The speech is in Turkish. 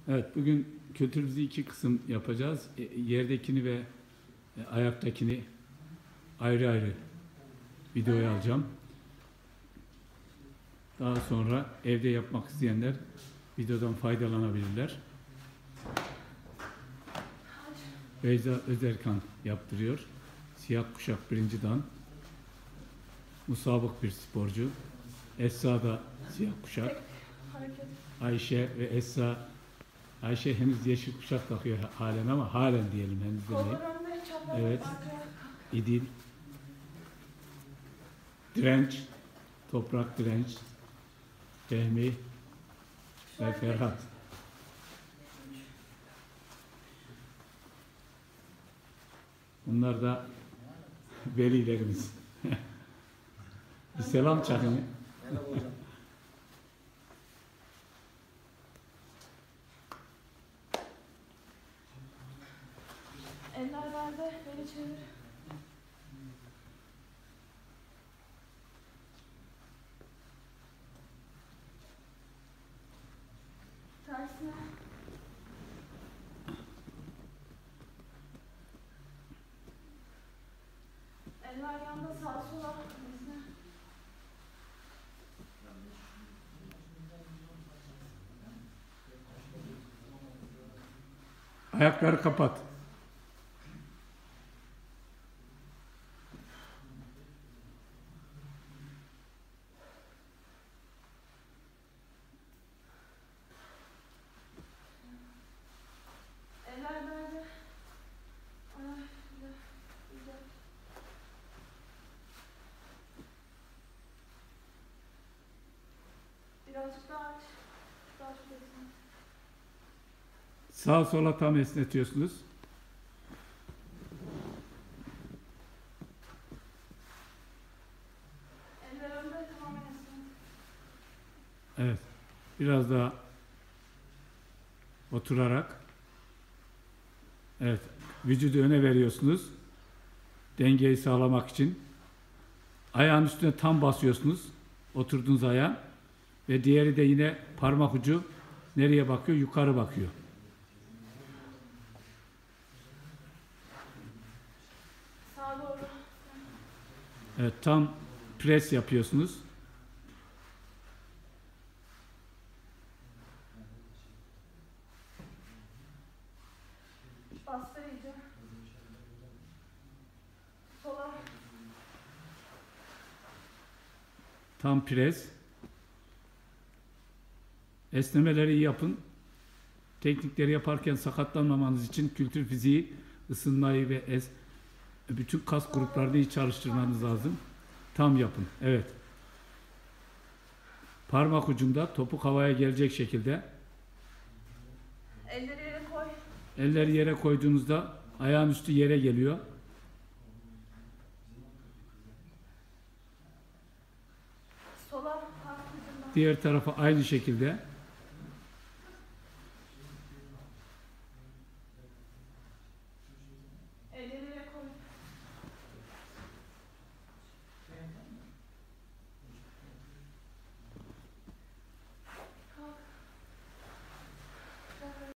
Evet, bugün kültürümüzü iki kısım yapacağız. Yerdekini ve ayaktakini ayrı ayrı videoya alacağım. Daha sonra evde yapmak isteyenler videodan faydalanabilirler. Beyza Özerkan yaptırıyor. Siyah kuşak 1. dan. Musabık bir sporcu. Esra da siyah kuşak. Ayşe ve Esra. Ayşe henüz yeşil kuşak takıyor halen ama halen diyelim, henüz demeyin. Evet. İdil. Direnç. Toprak Direnç. Fehmi ve Ferhat. Bunlar da velilerimiz. Bir selam çakın. Eller bende, beni çevir. Tersine. Eller yanda, sağa sola. Dizine. Ayakları kapat. Eller bende. Ay, güzel. Birazcık daha aç. Daha çok esnek. Sağa sola tam esnetiyorsunuz. Eller önde, tamamen esnek. Evet. Biraz daha oturarak. Evet. Vücudu öne veriyorsunuz. Dengeyi sağlamak için. Ayağın üstüne tam basıyorsunuz. Oturduğunuz ayağa. Ve diğeri de yine parmak ucu nereye bakıyor? Yukarı bakıyor. Sağa doğru. Evet. Tam pres yapıyorsunuz. Bastır iyice. Sola. Tam pres. Esnemeleri iyi yapın. Teknikleri yaparken sakatlanmamanız için kültür fiziği, ısınmayı ve bütün kas gruplarını iyi çalıştırmanız lazım. Tam yapın. Evet. Parmak ucunda topuk havaya gelecek şekilde. Elleri yere koy. Elleri yere koyduğunuzda ayağın üstü yere geliyor. Sola. Parmak ucundan. Diğer tarafa aynı şekilde. Elleri